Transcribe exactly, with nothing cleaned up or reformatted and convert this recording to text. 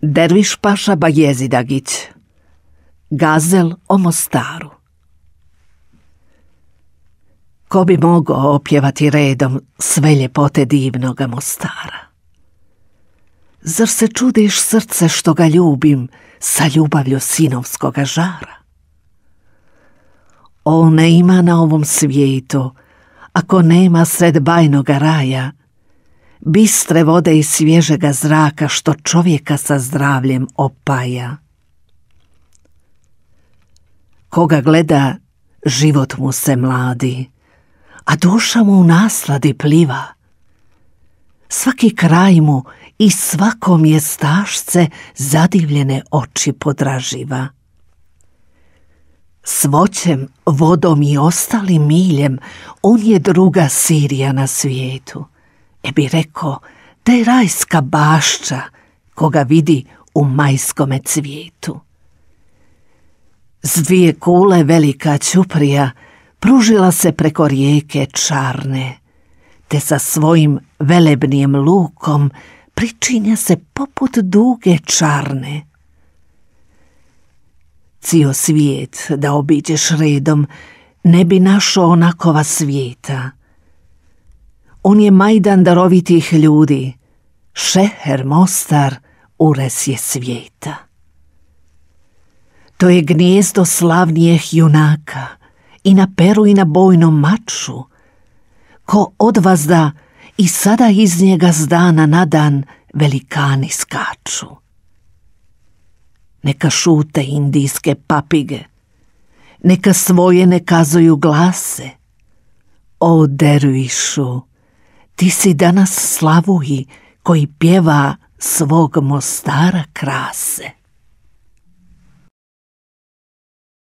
Derviš paša Bajezidagić. Gazel o Mostaru. Ko bi mogao opjevati redom sve ljepote divnoga Mostara? Zar se čudiš, srce, što ga ljubim sa ljubavlju sinovskoga žara? O, ne ima na ovom svijetu, ako nema sred bajnoga raja, bistre vode i svježega zraka što čovjeka sa zdravljem opaja. Koga gleda, život mu se mladi, a duša mu u nasladi pliva. Svaki kraj mu i svako mjestašce zadivljene oči podraživa. S voćem, vodom i ostalim miljem on je druga Sirija na svijetu. E bi rekao da je rajska bašča koga vidi u majskome cvijetu. S dvije kule velika ćuprija pružila se preko rijeke čarne, te sa svojim velebnijem lukom pričinja se poput duge čarne. Cijel svijet da obiđeš redom ne bi našao onakova svijeta. On je majdan darovitih ljudi, šeher Mostar ures je svijeta. To je gnijezdo slavnijih junaka, i na peru i na bojnom maču. Ko odvazda i sada iz njega s dana na dan velikani skaču. Neka šute indijske papige, neka svoje ne kazuju glase. O dervišu, ti si danas slavuji koji pjeva svog Mostara krase.